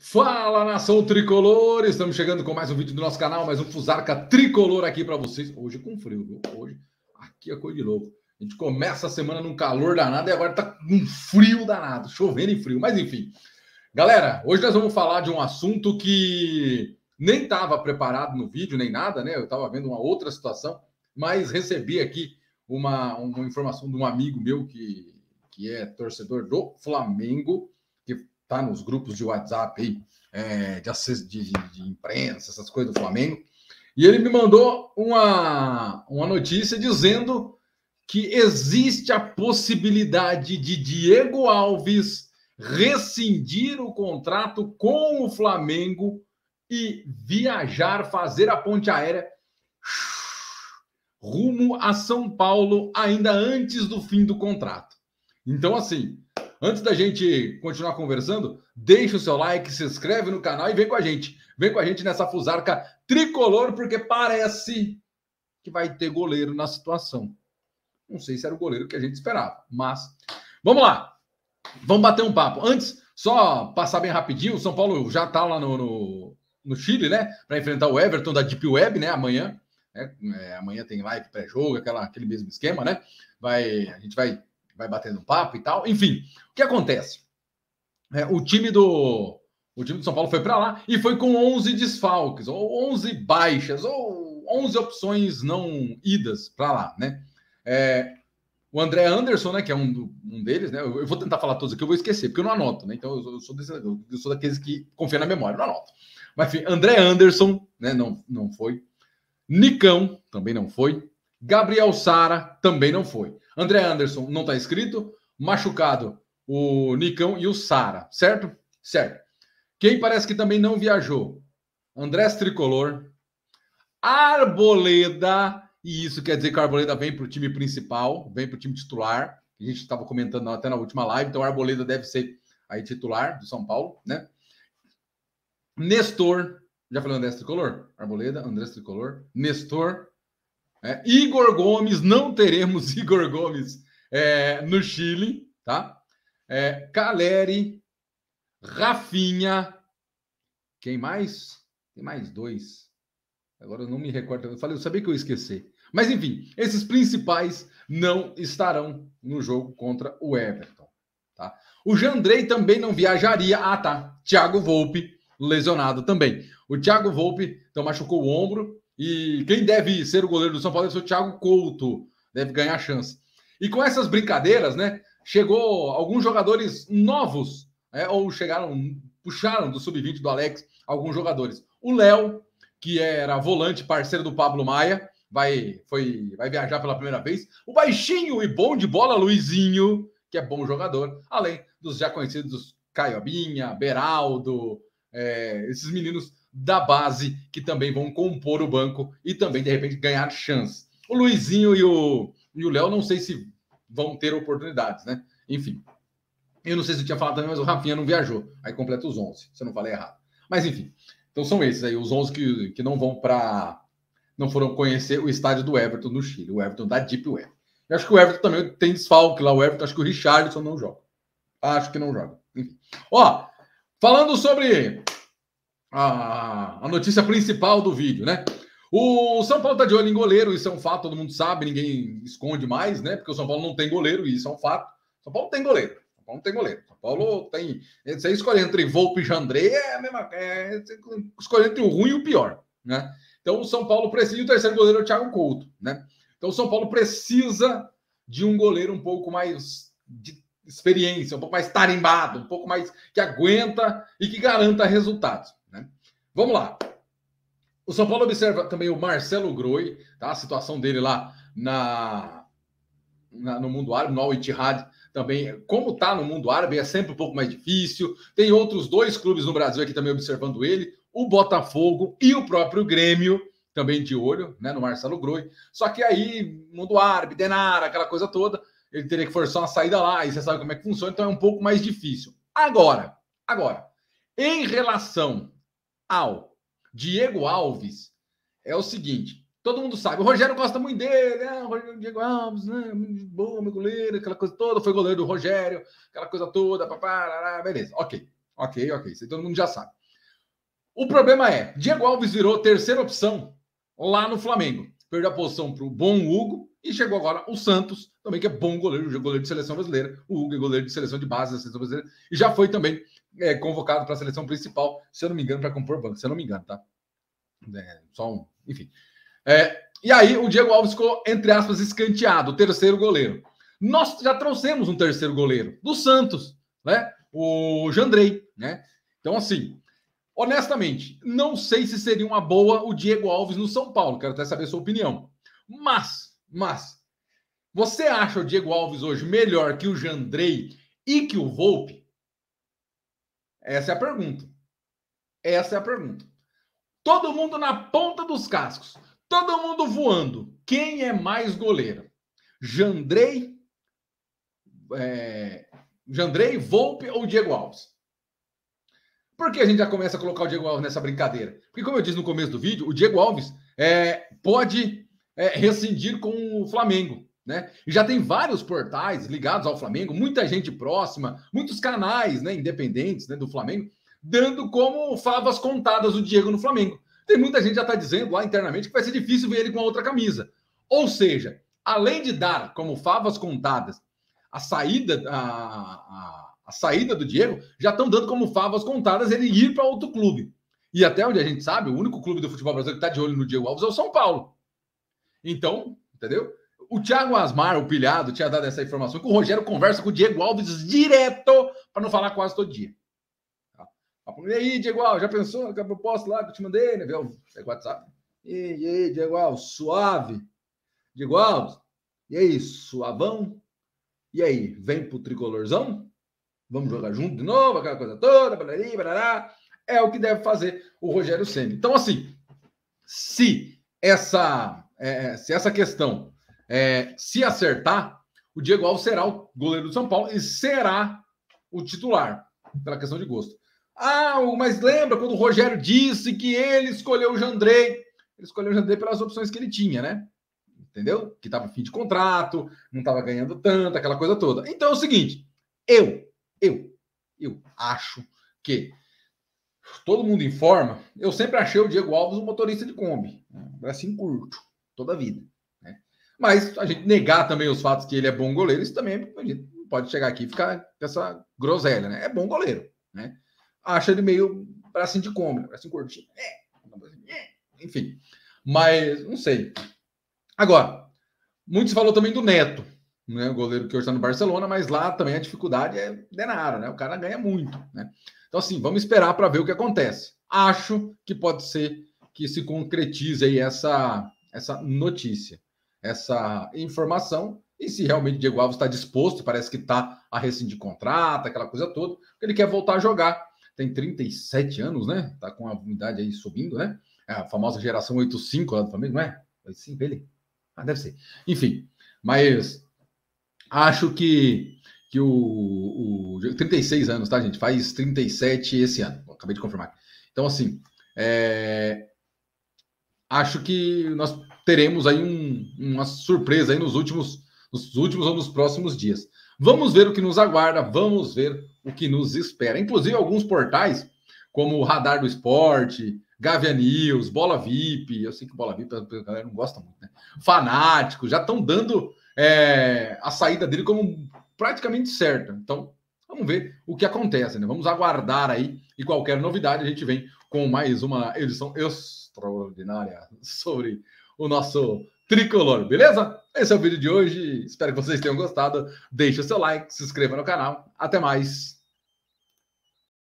Fala, nação tricolor! Estamos chegando com mais um vídeo do nosso canal, mais um Fusarca tricolor aqui para vocês. Hoje com frio, viu? Hoje aqui é coisa de louco. A gente começa a semana num calor danado e agora tá com um frio danado, chovendo e frio. Mas enfim, galera, hoje nós vamos falar de um assunto que nem estava preparado no vídeo, nem nada, né? Eu estava vendo uma outra situação, mas recebi aqui uma informação de um amigo meu que é torcedor do Flamengo, tá nos grupos de WhatsApp aí, de imprensa, essas coisas do Flamengo. E ele me mandou uma notícia dizendo que existe a possibilidade de Diego Alves rescindir o contrato com o Flamengo e viajar, fazer a ponte aérea rumo a São Paulo ainda antes do fim do contrato. Então, assim, antes da gente continuar conversando, deixa o seu like, se inscreve no canal e vem com a gente. Vem com a gente nessa Fusarca tricolor, porque parece que vai ter goleiro na situação. Não sei se era o goleiro que a gente esperava, mas vamos lá. Vamos bater um papo. Antes, só passar bem rapidinho, o São Paulo já está lá no Chile, né? Para enfrentar o Everton da Deep Web, né? Amanhã. Amanhã tem live pré-jogo, aquele mesmo esquema, né? A gente vai batendo papo e tal. Enfim, o que acontece? O time do São Paulo foi para lá e foi com 11 desfalques, ou 11 baixas, ou 11 opções não idas para lá, né? O André Anderson, né, que é um deles, né? Eu vou tentar falar todos aqui, eu vou esquecer, porque eu não anoto, né? Então eu sou daqueles que confiam na memória, não anoto. Mas enfim, André Anderson, né, não foi. Nicão também não foi. Gabriel Sara também não foi. André Anderson não está inscrito. Machucado o Nicão e o Sara, certo? Certo. Quem parece que também não viajou? Andrés Tricolor, Arboleda, e isso quer dizer que o Arboleda vem para o time principal, vem para o time titular. A gente estava comentando até na última live, então o Arboleda deve ser aí titular do São Paulo, né? Nestor, já falei Andrés Tricolor? Arboleda, Andrés Tricolor, Nestor, Igor Gomes, não teremos Igor Gomes no Chile, tá? Caleri, Rafinha, quem mais? Tem mais dois. Agora eu não me recordo. Eu sabia que eu ia esquecer. Mas enfim, esses principais não estarão no jogo contra o Everton, tá? O Jandrei também não viajaria. Ah, tá. Thiago Volpe, lesionado também. O Thiago Volpe então machucou o ombro. E quem deve ser o goleiro do São Paulo deve ser o Thiago Couto. Deve ganhar chance. E com essas brincadeiras, né? Chegou alguns jogadores novos, ou puxaram do sub-20 do Alex alguns jogadores. O Léo, que era volante, parceiro do Pablo Maia, vai viajar pela primeira vez. O baixinho e bom de bola, Luizinho, que é bom jogador, além dos já conhecidos Caiobinha, Beraldo, esses meninos da base que também vão compor o banco e também, de repente, ganhar chance. O Luizinho e o Léo, não sei se vão ter oportunidades, né? Enfim. Eu não sei se eu tinha falado também, mas o Rafinha não viajou. Aí completa os 11, se eu não falei errado. Mas, enfim. Então são esses aí, os 11 que não vão não foram conhecer o estádio do Everton no Chile. O Everton da Deep Web. Eu acho que o Everton também tem desfalque lá. O Everton, acho que o Richarlison não joga. Acho que não joga. Enfim. Ó, falando sobre a notícia principal do vídeo, né? O São Paulo tá de olho em goleiro, isso é um fato, todo mundo sabe, ninguém esconde mais, né? Porque o São Paulo não tem goleiro, e isso é um fato. São Paulo tem goleiro. São Paulo não tem goleiro. São Paulo tem. Você escolher entre Volpe e Jandrei é a mesma. Escolher entre o ruim e o pior, né? Então o São Paulo precisa. E o terceiro goleiro é o Thiago Couto, né? Então o São Paulo precisa de um goleiro um pouco mais de experiência, um pouco mais tarimbado, um pouco mais que aguenta e que garanta resultados, né? Vamos lá. O São Paulo observa também o Marcelo Groi, tá? A situação dele lá no mundo árabe, no Al-Ittihad também. Como está no mundo árabe, é sempre um pouco mais difícil. Tem outros 2 clubes no Brasil aqui também observando ele, o Botafogo e o próprio Grêmio, também de olho, né, no Marcelo Groi. Só que aí, mundo árabe, denar, aquela coisa toda, ele teria que forçar uma saída lá, e você sabe como é que funciona, então é um pouco mais difícil. Agora, em relação ao Diego Alves, é o seguinte, todo mundo sabe, o Rogério gosta muito dele, o Diego Alves, né, muito bom, meu goleiro, aquela coisa toda, foi goleiro do Rogério, aquela coisa toda, beleza, ok. Ok, isso aí todo mundo já sabe. O problema é, Diego Alves virou terceira opção lá no Flamengo. Perdeu a posição para o bom Hugo e chegou agora o Santos, também que é bom goleiro de seleção brasileira. O Hugo é goleiro de seleção de base da seleção brasileira e já foi também convocado para a seleção principal, se eu não me engano, para compor banco, se eu não me engano, tá? Enfim. E aí o Diego Alves ficou, entre aspas, escanteado, o terceiro goleiro. Nós já trouxemos um terceiro goleiro do Santos, né? O Jandrei, né? Então, assim, honestamente, não sei se seria uma boa o Diego Alves no São Paulo. Quero até saber a sua opinião. Mas, você acha o Diego Alves hoje melhor que o Jandrei e que o Volpi? Essa é a pergunta. Todo mundo na ponta dos cascos. Todo mundo voando. Quem é mais goleiro? Jandrei, Volpi ou Diego Alves? Por que a gente já começa a colocar o Diego Alves nessa brincadeira? Porque, como eu disse no começo do vídeo, o Diego Alves pode rescindir com o Flamengo, né? E já tem vários portais ligados ao Flamengo, muita gente próxima, muitos canais, né, independentes, né, do Flamengo, dando como favas contadas o Diego no Flamengo. Tem muita gente já está dizendo lá internamente que vai ser difícil ver ele com a outra camisa. Ou seja, além de dar como favas contadas a saída do Diego, já estão dando como favas contadas ele ir para outro clube. E até onde a gente sabe, o único clube do futebol brasileiro que está de olho no Diego Alves é o São Paulo. Então, entendeu? O Thiago Asmar, o pilhado, tinha dado essa informação que o Rogério conversa com o Diego Alves direto, para não falar quase todo dia. E aí, Diego Alves, já pensou na proposta lá que eu te mandei, né? Viu? O WhatsApp. E aí, Diego Alves, suave. Diego Alves, e aí, suavão? E aí, vem pro tricolorzão? Vamos jogar junto de novo, aquela coisa toda, barará. É o que deve fazer o Rogério Ceni. Então, assim, se essa questão se acertar, o Diego Alves será o goleiro do São Paulo e será o titular, pela questão de gosto. Mas lembra quando o Rogério disse que ele escolheu o Jandrei? Ele escolheu o Jandrei pelas opções que ele tinha, né? Entendeu? Que estava em fim de contrato, não estava ganhando tanto, aquela coisa toda. Então é o seguinte, eu acho que todo mundo informa, eu sempre achei o Diego Alves um motorista de Kombi, né? Um bracinho curto, toda a vida, né? Mas a gente negar também os fatos que ele é bom goleiro, isso também a gente não pode chegar aqui e ficar com essa groselha, né? É bom goleiro, né? Acha ele meio bracinho de Kombi, bracinho curtinho, enfim, mas não sei. Agora, muitos falou também do Neto, né, o goleiro que hoje está no Barcelona, mas lá também a dificuldade é denara, né? O cara ganha muito, né? Então, assim, vamos esperar para ver o que acontece. Acho que pode ser que se concretize aí essa notícia, essa informação, e se realmente Diego Alves está disposto, parece que está a rescindir contrato, aquela coisa toda, porque ele quer voltar a jogar. Tem 37 anos, né? Tá com a idade aí subindo, né? É a famosa geração 85 lá do Flamengo, não é? 85 ele? Deve ser. Enfim, mas acho que o 36 anos, tá, gente? Faz 37 esse ano. Acabei de confirmar. Então, assim, acho que nós teremos aí uma surpresa aí nos últimos ou nos próximos dias. Vamos ver o que nos aguarda, vamos ver o que nos espera. Inclusive, alguns portais, como o Radar do Esporte, Gávea News, Bola VIP, eu sei que Bola VIP a galera não gosta muito, né? Fanático, já estão dando a saída dele como praticamente certa. Então, vamos ver o que acontece, né? Vamos aguardar aí, e qualquer novidade a gente vem com mais uma edição extraordinária sobre o nosso tricolor, beleza? Esse é o vídeo de hoje, espero que vocês tenham gostado. Deixe o seu like, se inscreva no canal. Até mais!